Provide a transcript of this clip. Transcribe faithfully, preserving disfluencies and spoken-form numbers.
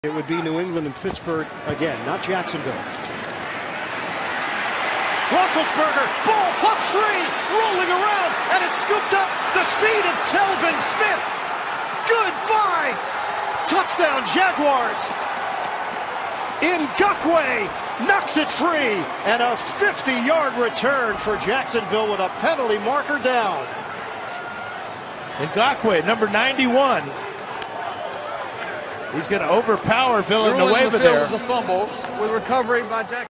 It would be New England and Pittsburgh again, not Jacksonville. Roethlisberger, ball pops free, rolling around, and it's scooped up. The speed of Telvin Smith. Goodbye. Touchdown, Jaguars. Ngakoue knocks it free, and a fifty-yard return for Jacksonville with a penalty marker down. Ngakoue, number ninety-one. He's going to overpower Villanueva there. The fumble with recovery by Jack.